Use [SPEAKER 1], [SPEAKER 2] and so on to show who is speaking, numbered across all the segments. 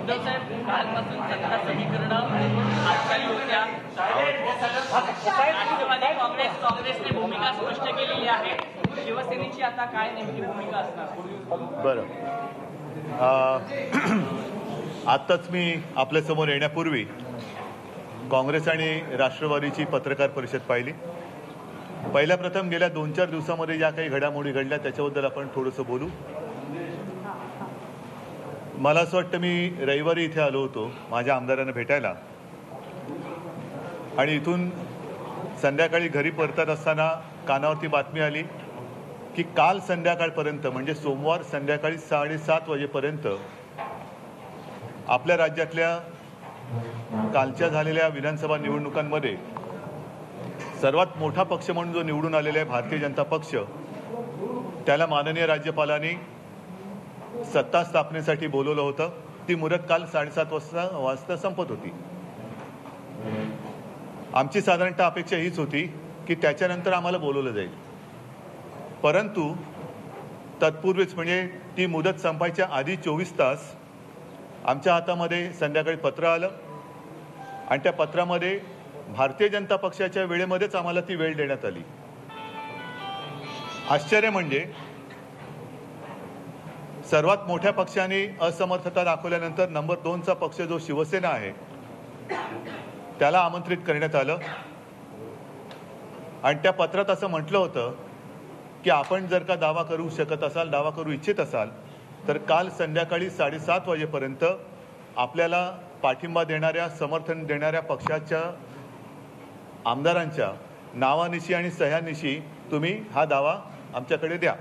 [SPEAKER 1] उद्धव साहेब कालपासून सत्ता समीकरणं हातचाली होत्या. राष्ट्रवादी काँग्रेसने भूमिका स्पष्ट केलेली आहे. शिवसेनेची आता काय नेमकी भूमिका असणार?
[SPEAKER 2] बरं, आत्ताच मी आपल्यासमोर येण्यापूर्वी काँग्रेस आणि राष्ट्रवादीची पत्रकार परिषद पाहिली. पहिल्या प्रथम गेल्या 2-4 दिवसामध्ये ज्या काही घडामोडी घडल्या त्याच्याबद्दल आपण थोडंसं बोलू. मला असं वाटतं मी रविवारी इथे आलो होतो माझ्या आमदारांना भेटायला, आणि इथून संध्याकाळी घरी परतत असताना कानावरती बातमी आली की काल संध्याकाळपर्यंत म्हणजे सोमवार संध्याकाळी 7:30 वाजेपर्यंत आपल्या राज्यातल्या कालच्या झालेल्या विधानसभा निवडणुकांमध्ये सर्वात मोठा पक्ष म्हणून जो निवडून आलेला आहे भारतीय जनता पक्ष, त्याला माननीय राज्यपालांनी सत्ता स्थापनेसाठी बोलवलं होतं. ती मुदत काल 7:30 वाजता संपत होती. आमची साधारणतः अपेक्षा हीच होती की त्याच्यानंतर आम्हाला बोलवलं जाईल, परंतु तत्पूर्वीच म्हणजे ती मुदत संपायच्या आधी 24 तास आमच्या हातामध्ये संध्याकाळी पत्र आलं, आणि त्या पत्रामध्ये भारतीय जनता पक्षाच्या वेळेमध्येच आम्हाला ती वेळ देण्यात आली. आश्चर्य म्हणजे सर्वात मोठ्या पक्षाने असमर्थता दाखवल्यानंतर नंबर 2चा पक्ष जो शिवसेना आहे त्याला आमंत्रित करण्यात आलं, आणि त्या पत्रात असं म्हटलं होतं की आपण जर का दावा करू शकत असाल, दावा करू इच्छित असाल तर काल संध्याकाळी 7:30 वाजेपर्यंत आपल्याला पाठिंबा देणाऱ्या, समर्थन देणाऱ्या पक्षाच्या आमदारांच्या नावानिशी आणि सह्यानिशी तुम्ही हा दावा आमच्याकडे द्या.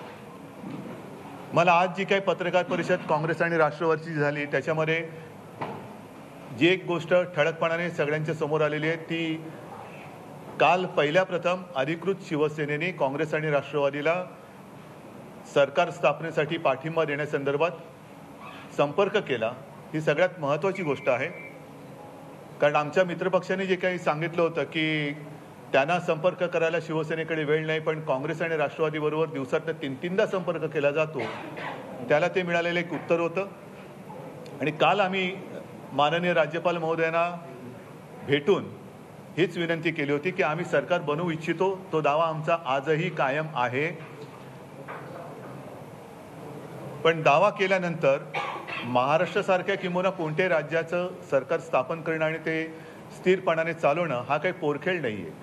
[SPEAKER 2] मला आज जी काही पत्रकार परिषद काँग्रेस आणि राष्ट्रवादीची झाली त्याच्यामध्ये जी एक गोष्ट ठळकपणाने सगळ्यांच्या समोर आलेली आहे ती काल पहिल्या प्रथम अधिकृत शिवसेनेने काँग्रेस आणि राष्ट्रवादीला सरकार स्थापनेसाठी पाठिंबा देण्यासंदर्भात संपर्क केला. ही सगळ्यात महत्त्वाची गोष्ट आहे, कारण आमच्या मित्रपक्षाने जे काही सांगितलं होतं की त्यांना संपर्क करायला शिवसेनेकडे वेळ नाही, पण काँग्रेस आणि राष्ट्रवादीबरोबर दिवसातनं 3-3दा संपर्क केला जातो, त्याला ते मिळालेलं एक उत्तर होतं. आणि काल आम्ही माननीय राज्यपाल महोदयांना भेटून हीच विनंती केली होती की आम्ही सरकार बनवू इच्छितो. तो दावा आमचा आजही कायम आहे, पण दावा केल्यानंतर महाराष्ट्रासारख्या किंवा कोणत्याही राज्याचं सरकार स्थापन करणं आणि ते स्थिरपणाने चालवणं हा काही पोरखेळ नाही आहे.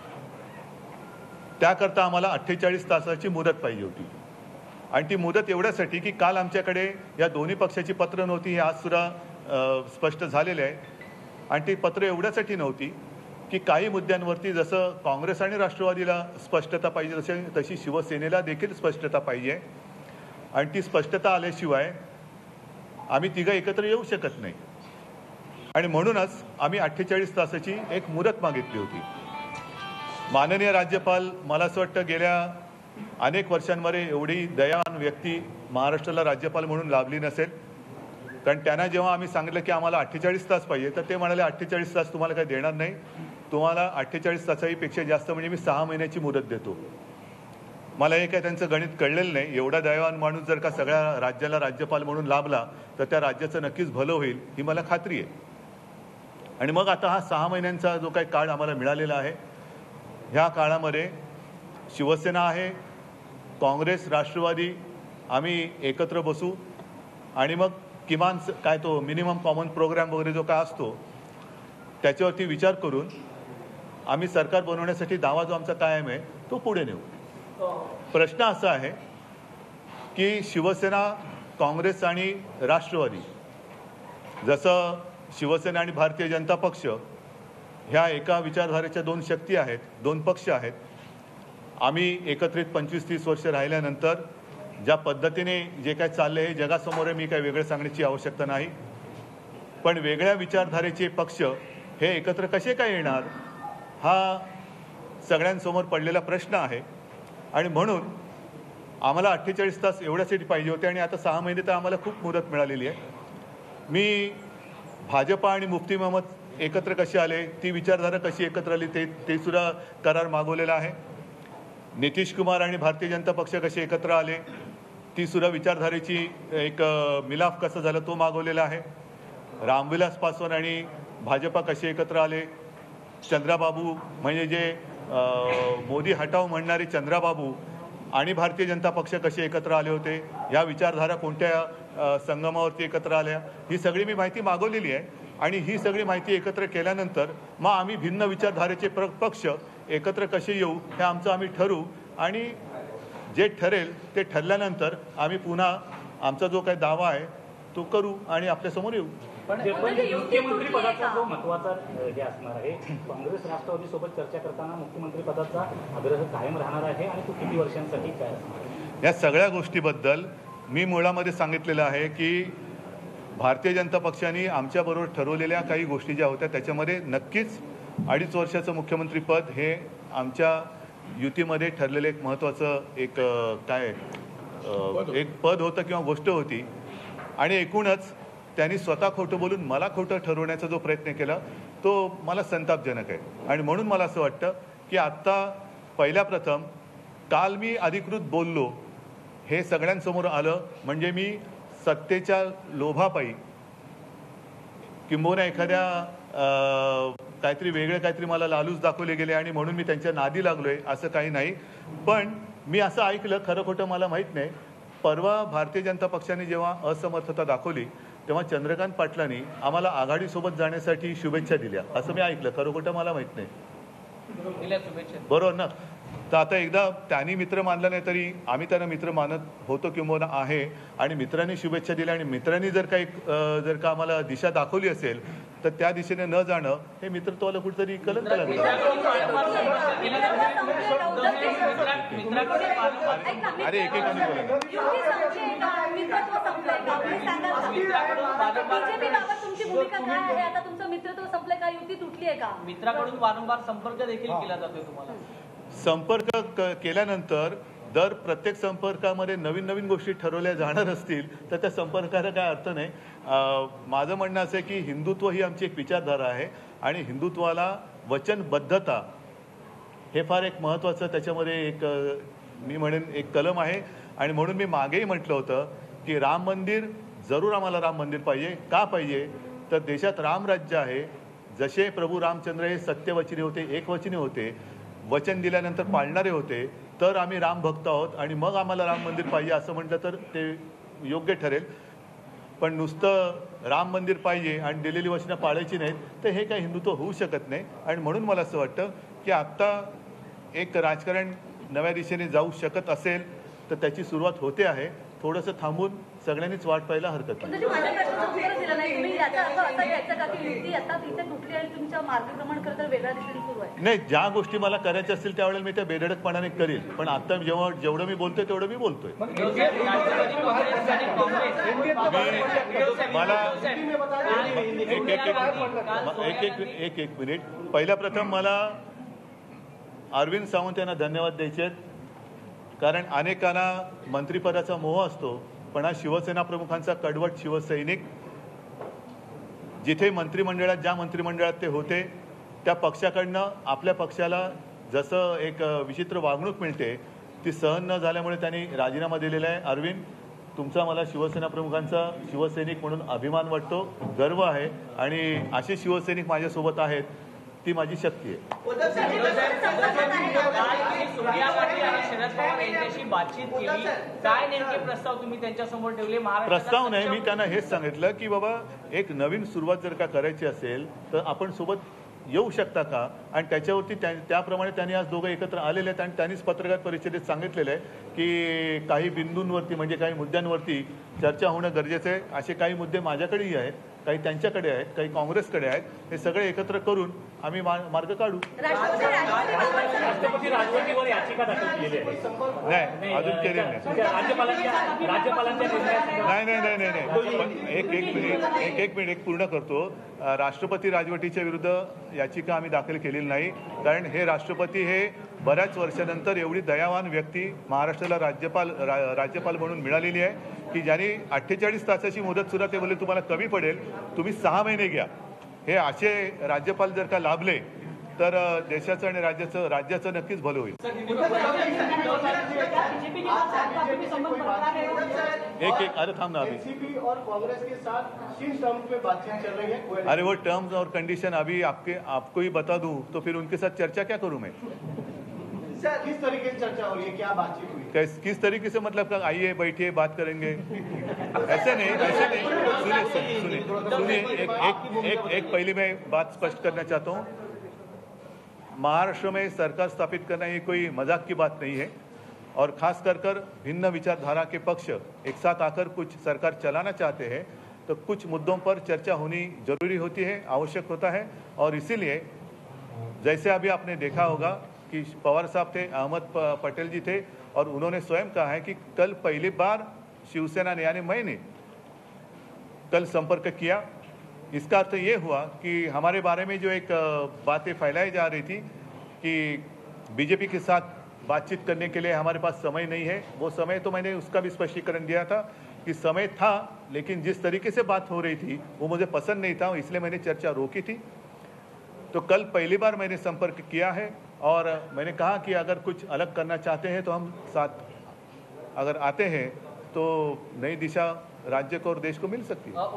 [SPEAKER 2] त्याकरता आम्हाला 48 तासाची मुदत पाहिजे होती, आणि ती मुदत एवढ्यासाठी की काल आमच्याकडे या दोन्ही पक्षाची पत्र नव्हती, हे आज सुद्धा स्पष्ट झालेले आहे. आणि ती पत्र एवढ्यासाठी नव्हती की काही मुद्द्यांवरती जसं काँग्रेस आणि राष्ट्रवादीला स्पष्टता पाहिजे तशी शिवसेनेला देखील स्पष्टता पाहिजे, आणि ती स्पष्टता आल्याशिवाय आम्ही तिघं एकत्र येऊ शकत नाही. आणि म्हणूनच आम्ही 48 तासाची एक मुदत मागितली होती. माननीय राज्यपाल, मला असं वाटतं गेल्या अनेक वर्षांमध्ये एवढी दयावान व्यक्ती महाराष्ट्राला राज्यपाल म्हणून लाभली नसेल, कारण त्यांना जेव्हा आम्ही सांगितलं की आम्हाला 48 तास पाहिजे तर ते म्हणाले 48 तास तुम्हाला काही देणार नाही, तुम्हाला 48 तासाहीपेक्षा जास्त म्हणजे मी 6 महिन्याची मुदत देतो. मला हे काय त्यांचं गणित कळलेलं नाही. एवढा दयावान माणूस जर का सगळ्या राज्याला राज्यपाल म्हणून लाभला तर त्या राज्याचं नक्कीच भलं होईल ही मला खात्री आहे. आणि मग आता हा 6 महिन्यांचा जो काही काळ आम्हाला मिळालेला आहे, ह्या काळामध्ये शिवसेना आहे, काँग्रेस, राष्ट्रवादी आम्ही एकत्र बसू, आणि मग किमान काय तो मिनिमम कॉमन प्रोग्राम वगैरे जो काय असतो त्याच्यावरती विचार करून आम्ही सरकार बनवण्यासाठी दावा जो आमचा कायम आहे तो पुढे नेऊ. प्रश्न असा आहे की शिवसेना, काँग्रेस आणि राष्ट्रवादी, जसं शिवसेना आणि भारतीय जनता पक्ष ह्या एका विचारधारेच्या 2 शक्ती आहेत, 2 पक्ष आहेत. आम्ही एकत्रित 25-30 वर्ष राहिल्यानंतर ज्या पद्धतीने जे काय चाललं हे जगासमोर मी काही वेगळं सांगण्याची आवश्यकता नाही, पण वेगळ्या विचारधारेचे पक्ष हे एकत्र कसे काय येणार हा सगळ्यांसमोर पडलेला प्रश्न आहे. आणि म्हणून आम्हाला 48 तास एवढ्यासाठी पाहिजे होते, आणि आता 6 महिने तर आम्हाला खूप मुदत मिळालेली आहे. मी भाजपा आणि मुफ्ती महमद एकत्र कसे आले, ती विचारधारा कशी एकत्र आली ते सुद्धा करार मागवलेला आहे. नितीश कुमार आणि भारतीय जनता पक्ष कसे एकत्र आले, ती सुद्धा विचारधारेची एक मिलाफ कसं झालं तो मागवलेला आहे. रामविलास पासवान आणि भाजपा कसे एकत्र आले, चंद्राबाबू म्हणजे जे मोदी हटाव म्हणणारे चंद्राबाबू आणि भारतीय जनता पक्ष कसे एकत्र आले होते, या विचारधारा कोणत्या संगमावरती एकत्र आल्या, ही सगळी मी माहिती मागवलेली आहे. आणि ही सगळी माहिती एकत्र केल्यानंतर मग आम्ही भिन्न विचारधारेचे पक्ष एकत्र कसे येऊ हे आम्ही ठरवू. आणि जे ठरेल ते ठरल्यानंतर आम्ही पुन्हा आमचा जो काही दावा आहे तो करू आणि आपल्यासमोर येऊ.
[SPEAKER 3] पण मुख्यमंत्री पदाचा जो महत्वाचा हे असणार आहे, काँग्रेस राष्ट्रवादी सोबत चर्चा करताना मुख्यमंत्री पदाचा आग्रह कायम राहणार आहे आणि तो किती वर्षांसाठी काय असणार आहे?
[SPEAKER 2] या सगळ्या गोष्टीबद्दल मी मुळामध्ये सांगितलेलं आहे की भारतीय जनता पक्षाने आमच्याबरोबर ठरवलेल्या काही गोष्टी ज्या होत्या त्याच्यामध्ये नक्कीच 2.5 वर्षाचं मुख्यमंत्रीपद हे आमच्या युतीमध्ये ठरलेलं एक महत्त्वाचं एक पद होतं किंवा गोष्ट होती. आणि एकूणच त्यांनी स्वतः खोटं बोलून मला खोटं ठरवण्याचा जो प्रयत्न केला तो मला संतापजनक आहे. आणि म्हणून मला असं वाटतं की आत्ता पहिल्या प्रथम काल मी अधिकृत बोललो हे सगळ्यांसमोर आलं म्हणजे मी सत्तेच्या लोभापायी किंबहुना एखाद्या काहीतरी वेगळे काहीतरी मला लालूच दाखवले गेले आणि म्हणून मी त्यांच्या नादी लागलोय असं काही नाही. पण मी असं ऐकलं, खरं खोटं मला माहीत नाही, परवा भारतीय जनता पक्षाने जेव्हा असमर्थता दाखवली तेव्हा चंद्रकांत पाटलांनी आम्हाला आघाडीसोबत जाण्यासाठी शुभेच्छा दिल्या असं मी ऐकलं. खरं खोटं मला माहीत नाही. बरोबर ना? तर आता एकदा त्यांनी मित्र मानला नाही तरी आम्ही त्यांना मित्र मानत होतो किंवा आहे. आणि मित्रांनी शुभेच्छा दिल्या आणि मित्रांनी जर का आम्हाला दिशा दाखवली असेल तर त्या दिशेने न जाणं हे मित्रत्वाला कुठेतरी कलंक लागलं. अरे एकेकाने बोला.
[SPEAKER 1] मित्राकडून वारंवार संपर्क देखील केला जातोय तुम्हाला?
[SPEAKER 2] संपर्क केल्यानंतर दर प्रत्येक संपर्कामध्ये नवीन गोष्टी ठरवल्या जाणार असतील तर त्या संपर्काला काय अर्थ नाही. माझं म्हणणं असं आहे की हिंदुत्व ही आमची एक विचारधारा आहे आणि हिंदुत्वाला वचनबद्धता हे फार एक महत्त्वाचं त्याच्यामध्ये मी म्हणेन एक कलम आहे. आणि म्हणून मी मागेही म्हटलं होतं की राम मंदिर जरूर आम्हाला राम मंदिर पाहिजे. का पाहिजे तर देशात रामराज्य आहे. जसे प्रभू रामचंद्र हे सत्यवचनी होते, एकवचनी होते, वचन दिल्यानंतर पाळणारे होते, तर आम्ही राम भक्त आहोत आणि मग आम्हाला राम मंदिर पाहिजे असं म्हटलं तर ते योग्य ठरेल. पण नुसतं राम मंदिर पाहिजे आणि दिलेली वचनं पाळायची नाहीत तर हे काही हिंदुत्व होऊ शकत नाही. आणि म्हणून मला असं वाटतं की आत्ता एक राजकारण नव्या दिशेने जाऊ शकत असेल तर त्याची सुरुवात होते आहे. थोडंसं थांबून सगळ्यांनीच वाट पाहायला हरकत नाही. नाही, ज्या गोष्टी मला करायच्या असतील त्यावेळेला मी त्या बेधडकपणाने करेल. पण आता जेवढं मी बोलतोय तेवढं मी बोलतोय. मला एक मिनिट. पहिल्या प्रथम मला अरविंद सावंत यांना धन्यवाद द्यायचे आहेत. कारण अनेकांना मंत्रिपदाचा मोह असतो पण हा शिवसेना प्रमुखांचा कडवट शिवसैनिक जिथे मंत्रिमंडळात ज्या मंत्रिमंडळात ते होते त्या पक्षाकडनं आपल्या पक्षाला जसं एक विचित्र वागणूक मिळते ती सहन न झाल्यामुळे त्यांनी राजीनामा दिलेला आहे. अरविंद, तुमचा मला शिवसेना प्रमुखांचा शिवसैनिक म्हणून अभिमान वाटतो, गर्व आहे. आणि असे शिवसैनिक माझ्यासोबत आहेत ती माझी शक्ती आहे.
[SPEAKER 1] सोनिया गांधी आणि शरद पवार यांच्याशी बातचीत केली, काय नेमके प्रस्ताव तुम्ही त्यांच्यासमोर ठेवले?
[SPEAKER 2] प्रस्ताव नाही, मी त्यांना हेच सांगितलं की बाबा एक नवीन सुरुवात जर का करायची असेल तर आपण सोबत येऊ शकता का. आणि त्याच्यावरती त्याप्रमाणे त्यांनी आज दोघं एकत्र आलेले आहेत. आणि त्यांनीच पत्रकार परिषदेत सांगितलेलं आहे की काही बिंदूंवरती म्हणजे काही मुद्द्यांवरती चर्चा होणं गरजेचं आहे. असे काही मुद्दे माझ्याकडेही आहेत, काही त्यांच्याकडे आहेत, काही काँग्रेसकडे आहेत. हे सगळे एकत्र करून आम्ही मार्ग काढू.
[SPEAKER 3] राष्ट्रपती राजवटीवर याचिका दाखल केली आहे?
[SPEAKER 2] नाही, अजून केलेली नाही. नाही, एक मिनिट पूर्ण करतो. राष्ट्रपती राजवटीच्या विरुद्ध याचिका आम्ही दाखल केलेली नाही. कारण हे राष्ट्रपती हे बऱ्याच वर्षानंतर एवढी दयावान व्यक्ती महाराष्ट्राला राज्यपाल म्हणून मिळालेली आहे की ज्यांनी 48 तासाची मुदत सुद्धा ते बोलले तुम्हाला कमी पडेल, तुम्ही 6 महिने घ्या. हे असे राज्यपाल जर का लाभले तर देशाचं आणि राज्याचं नक्कीच भलं होईल. एक अरे थांब ना अभी,
[SPEAKER 4] एनसीपी और कांग्रेस के साथ किन टर्म्स में बातचीत चल रही है?
[SPEAKER 2] अरे वो टर्म्स और कंडीशन अभी आपको ही बता दूं तो फिर उनके साथ चर्चा क्या करूं मैं?
[SPEAKER 4] सर किस तरीके से चर्चा हो रही है, क्या बातचीत हुई?
[SPEAKER 2] किस तरीके से, मतलब आइए बैठिए बात करेंगे, ऐसे नहीं सुनिए एक पहले मैं बात स्पष्ट करना चाहता हूँ. महाराष्ट्र में सरकार स्थापित करना ये कोई मजाक की बात नहीं है और खास कर भिन्न विचारधारा के पक्ष एक साथ आकर कुछ सरकार चलाना चाहते हैं तो कुछ मुद्दों पर चर्चा होनी जरूरी होती है, आवश्यक होता है. और इसीलिए जैसे अभी आपने देखा होगा कि पवार साहब थे, अहमद पटेल जी थे और उन्होंने स्वयं कहा है कि कल पहली बार शिवसेना ने यानी मैंने कल संपर्क किया. इसका अर्थ ये हुआ कि हमारे बारे में जो एक बातें फैलाई जा रही थी कि बीजेपी के साथ बातचीत करने के लिए हमारे पास समय नहीं है, वो समय तो मैंने उसका भी स्पष्टीकरण दिया था कि समय था, लेकिन जिस तरीके से बात हो रही थी वो मुझे पसंद नहीं था, इसलिए मैंने चर्चा रोकी थी. तो कल पहली बार मैंने संपर्क किया है और मैंने कहा कि अगर कुछ अलग करना चाहते हैं तो हम साथ अगर आते हैं तो नई दिशा राज्य को और देश को मिल सकती है.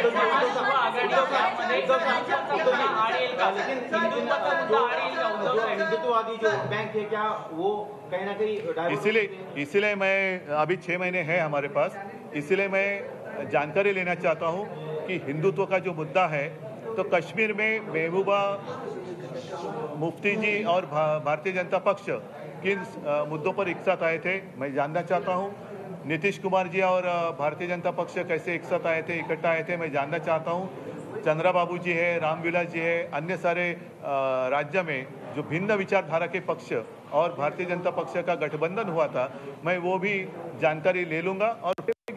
[SPEAKER 4] हिंदुत्ववादी जो बैंक है क्या वो कहीं ना कहीं
[SPEAKER 2] इसीलिए मैं अभी 6 महीने हैं हमारे पास, इसीलिए मैं जानकारी लेना चाहता हूं कि हिंदुत्व का जो मुद्दा है तो कश्मीर में महबूबा मुफ्ती जी और भारतीय जनता पक्ष किन मुद्दों पर एक साथ आए थे, मैं जानना चाहता हूं. नीतीश कुमार जी और भारतीय जनता पक्ष कैसे एक साथ आए थे, इकट्ठा आए थे, मैं जानना चाहता हूं. चंद्रा बाबू जी है, रामविलास जी है, अन्य सारे राज्य में जो भिन्न विचारधारा के पक्ष और भारतीय जनता पक्ष का गठबंधन हुआ था, मैं वो भी जानकारी ले लूंगा. और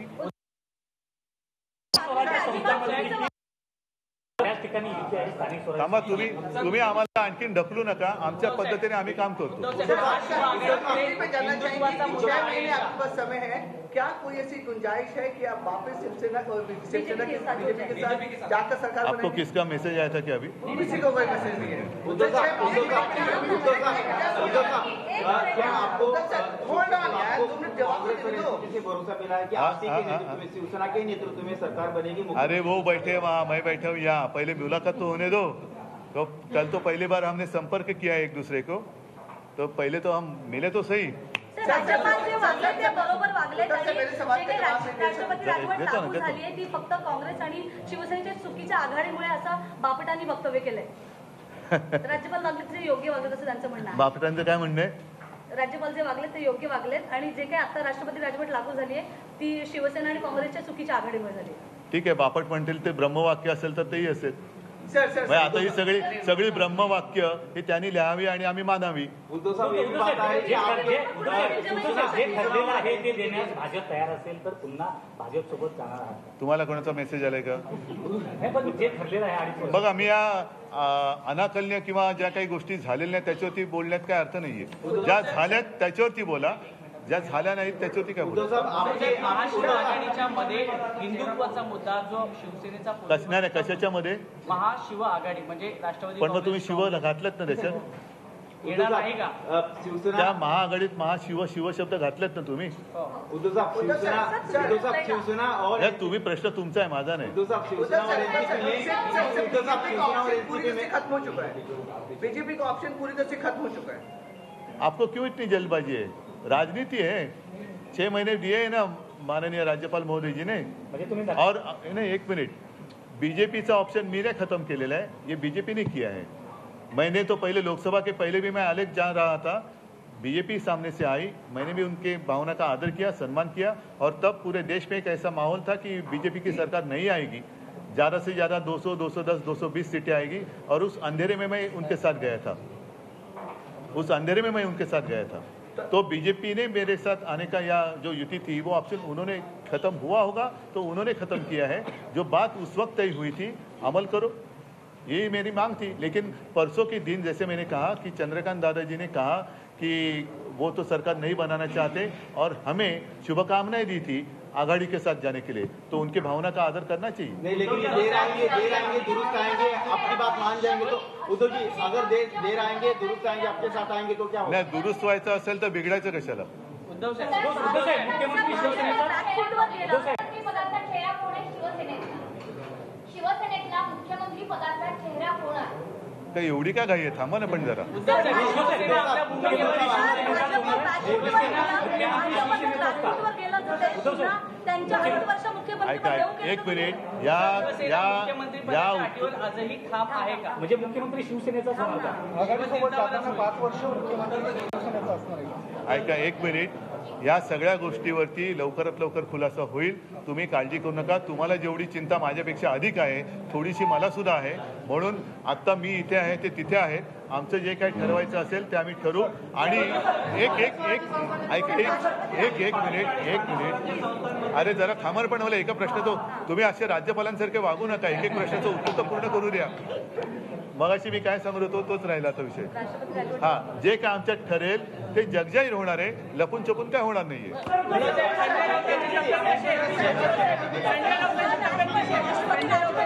[SPEAKER 2] थांबा, तुम्ही आम्हाला आणखीन ढकलू नका, आमच्या पद्धतीने आम्ही काम करतो.
[SPEAKER 5] समय है, क्या कोई ऐसी गुंजाइश है कि आप वापस शिवसेना के बीजेपी के साथ जाकर सरकार
[SPEAKER 2] आपको किसका मैसेज आया था कि अभी
[SPEAKER 5] किसी को कोई मैसेज नहीं है?
[SPEAKER 4] भरोसा मिला है कि आपसी के नेतृत्व में, शिवसेना के नेतृत्व में सरकार बनेगी?
[SPEAKER 2] अरे वो बैठे वहाँ, मैं बैठा हूँ यहाँ, पहले मुलाकात तो होने दो. तो कल तो पहली बार हमने संपर्क किया एक दूसरे को, तो पहले तो हम मिले तो सही.
[SPEAKER 6] राज्यपाल जे वागले ते बरोबर वागले आणि राष्ट्रपती राजवट लागू झाली आहे ती फक्त काँग्रेस आणि शिवसेनेच्या चुकीच्या आघाडीमुळे असं बापटांनी वक्तव्य केलंय. राज्यपाल वागले ते योग्य वागले असं त्यांचं म्हणणं आहे.
[SPEAKER 2] बापटांचं काय म्हणणं आहे?
[SPEAKER 6] राज्यपाल जे वागले ते योग्य वागलेत आणि जे काही आता राष्ट्रपती राजवट लागू झाली आहे ती शिवसेना आणि काँग्रेसच्या चुकीच्या आघाडीमुळे झाली आहे.
[SPEAKER 2] ठीक आहे, बापट म्हणतील ते ब्रह्मवाक्य असेल तर तेही असेल.
[SPEAKER 5] सर
[SPEAKER 2] आता ही सगळी ब्रह्मवाक्य ही त्यांनी लिहावी आणि आम्ही मानावी.
[SPEAKER 3] जे ठरलेलं आहे ते देण्यास भाजप तयार असेल तर पुन्हा भाजप सोबत जाणार आहात.
[SPEAKER 2] तुम्हाला कोणाचा मेसेज आलाय का?
[SPEAKER 3] पण जे ठरलेलं आहे
[SPEAKER 2] बघा, मी या अनाकलनीय किंवा ज्या काही गोष्टी झालेल्या नाही त्याच्यावरती बोलण्यात काय अर्थ नाहीये. ज्या झाल्यात त्याच्यावरती बोला, ज्या झाल्या नाहीत त्याच्यावरती काय बोला.
[SPEAKER 1] महाशिव आघाडीच्या मध्ये हिंदुत्वाचा मुद्दा जो शिवसेनेचा
[SPEAKER 2] नाही, कशाच्या मध्ये?
[SPEAKER 1] महाशिव आघाडी म्हणजे राष्ट्रवादी.
[SPEAKER 2] पण मग तुम्ही शिव घातलेत ना त्याच्यात?
[SPEAKER 1] येणार नाही का
[SPEAKER 2] त्या महाआघाडीत शिव शब्द घातलेत ना तुम्ही?
[SPEAKER 4] शिवसेना और
[SPEAKER 2] तुम्ही प्रश्न तुमचा आहे, माझा नाही.
[SPEAKER 5] खत्म हो चुका है, बीजेपी का ऑप्शन पूरी तरह से खत्म हो चुका है.
[SPEAKER 2] आपको क्यों इतनी जल्दबाजी है? राजनीति है. 6 महीने दिए है ना माननीय राज्यपाल महोदय जी ने. और नहीं, 1 मिनट, बीजेपीचा ऑप्शन मैंने खत्म केलेला है, ये बीजेपी ने किया है. मैंने तो पहले लोकसभा के पहले भी मैं आलेख जान रहा था, बीजेपी सामने से आई, मैंने भी उनके भावना का आदर किया, सम्मान किया और तब पूरे देश में एक ऐसा माहौल था कि बीजेपी की सरकार नहीं आएगी, ज़्यादा से ज़्यादा 200, 210, 220 सीटें आएगी. और उस अंधेरे में मैं उनके साथ गया था, उस अंधेरे में मैं उनके साथ गया था. तो बीजेपी ने मेरे साथ आने का या जो युति थी वो ऑप्शन उन्होंने खत्म हुआ होगा तो उन्होंने खत्म किया है. जो बात उस वक्त तय हुई थी अमल करो, यही मेरी मांग थी. लेकिन परसों के दिन जैसे मैंने कहा कि चंद्रकांत दादाजी ने कहा कि वो तो सरकार नहीं बनाना चाहते और हमें शुभकामनाएं दी थी. आघाड़ी के साथ जाने के लिए, तो उनकी भावना का आदर करना चाहिए।
[SPEAKER 4] नहीं, लेकिन ये देर आएंगे दुरुस्त आएंगे, आपकी बात मान जाएंगे तो उद्धव जी अगर देर आएंगे दुरुस्त आएंगे आपके साथ आएंगे तो क्या होगा?
[SPEAKER 2] नाही, दुरुस्त व्हायचं असेल तर बिघडायचं कशाला?
[SPEAKER 1] उद्धव साहेब
[SPEAKER 3] उद्धव साहेब, मुख्यमंत्री
[SPEAKER 6] शिवसेनेचा
[SPEAKER 7] पदाचा चेहरा कोण आहे शिवसेनेतला मुख्यमंत्री पदाचा चेहरा कोण आहे?
[SPEAKER 2] तर एवढी काय घाई आहे? थांबा ना पण जरा.
[SPEAKER 1] उद्धव साहेब शिवसेना आपल्या भूमिकेवर
[SPEAKER 6] त्यांच्या 8 वर्ष मुख्यमंत्री
[SPEAKER 2] ऐका एक मिनिट, या
[SPEAKER 1] शिवसेना मुख्यमंत्री
[SPEAKER 2] या
[SPEAKER 1] पदाच्या अटीवर आजही ठाम आहे का?
[SPEAKER 3] म्हणजे मुख्यमंत्री शिवसेनेचाच होणार का?
[SPEAKER 2] ऐका एक मिनिट, या सगळ्या गोष्टीवरती लवकरात लवकर खुलासा होईल. तुम्ही काळजी करू नका. तुम्हाला जेवढी चिंता माझ्यापेक्षा अधिक आहे थोडीशी मला सुद्धा आहे. म्हणून आत्ता मी इथे आहे, ते तिथे आहेत. आमचं जे काही ठरवायचं असेल ते आम्ही ठरवू. आणि एक मिनिट अरे जरा थांबा पण मला एका प्रश्नाचं, तुम्ही असे राज्यपालांसारखे वागू नका. एक प्रश्नाचं उत्तर तर पूर्ण करू द्या. मगाशी मी काय सांगत होतो तोच राहिला तो विषय. हां, जे काय आमच्यात ठरेल ते जगजाहीर होणार आहे. लपून छपून काय होणार नाहीये.
[SPEAKER 6] संजय